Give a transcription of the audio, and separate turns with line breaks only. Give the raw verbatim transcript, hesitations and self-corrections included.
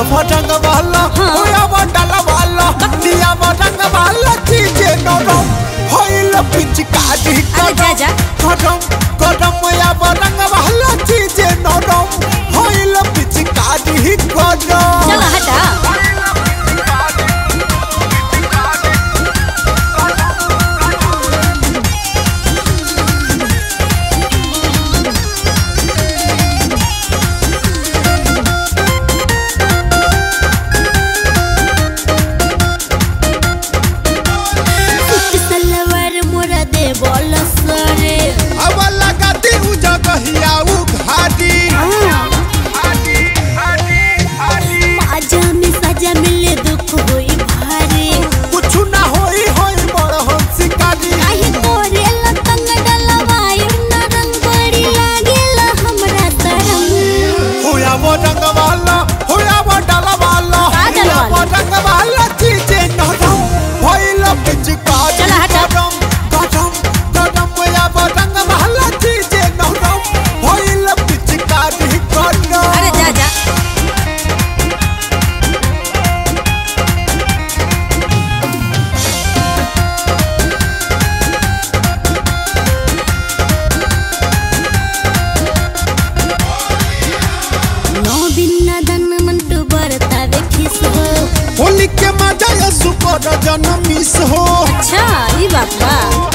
रंग वाला होया बटल वाला दिया रंग वाला चीजें नरम होइल पिचकारी कदम कदम कदम या रंग वाला चीजें नरम होइल पिचकारी कदम।
चल हटा
होली के मजा या सुपर जन्म मिस हो।
अच्छा ये बात बा।